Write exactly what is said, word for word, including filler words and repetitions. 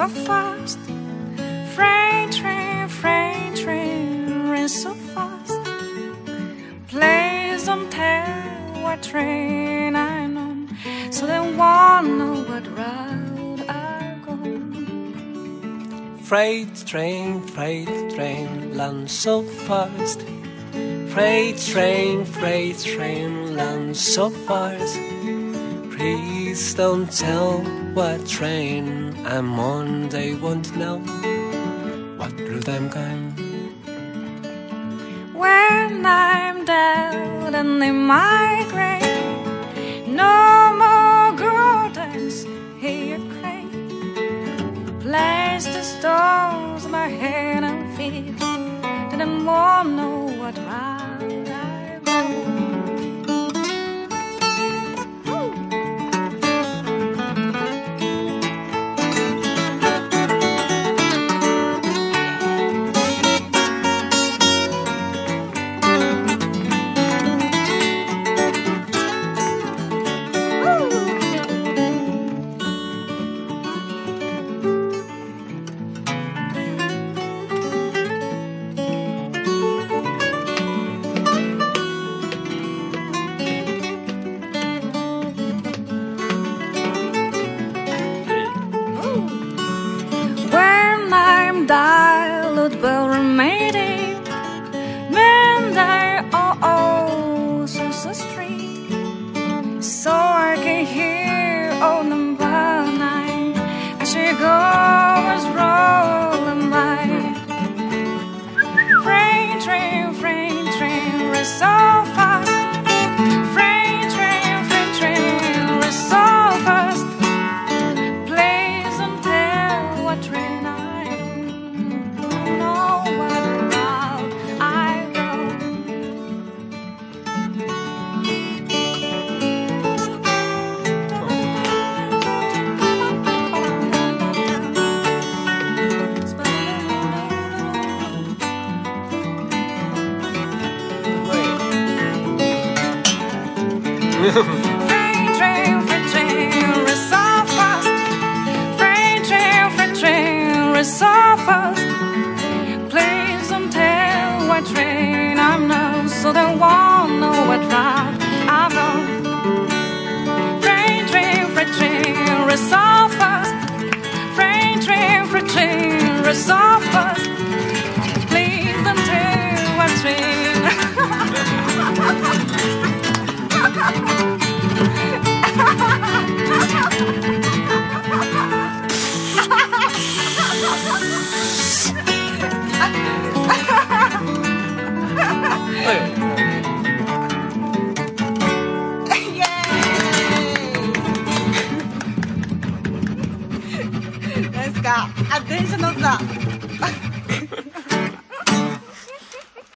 so fast. Freight train, freight train, rain so fast. Please don't tell what train I'm on, so they won't know what route I go. Freight train, freight train, land so fast. Freight train, freight train, land so fast. Please don't tell what train I'm on, they won't know what route I'm going. When I'm dead and in my grave, no more gardens here crave. Place the stones of my head and feet, didn't want to know what route I go. Dialed bell remaining, men die oh oh so so street, so I can hear old number nine as she goes rolling by. Freight train, freight train, race so fast. Freight train, freight train, race so fast. Please don't tell what train I Freight train, freight train, race so fast. Freight train, freight train, race so fast. Please don't tell what train I'm on, so they won't know what route I'm on. Freight train, freight train, race so fast. Freight train, freight train, race so fast. Please don't tell what train. Yay! 何ですか？あ、電車乗った。